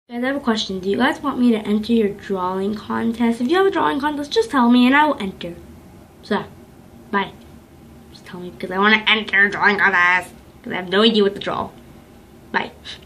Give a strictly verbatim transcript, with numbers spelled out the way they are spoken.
Guys, I have a question. Do you guys want me to enter your drawing contest? If you have a drawing contest, just tell me and I will enter. So, bye. Just tell me because I want to enter a drawing contest. Because I have no idea what to draw. Bye.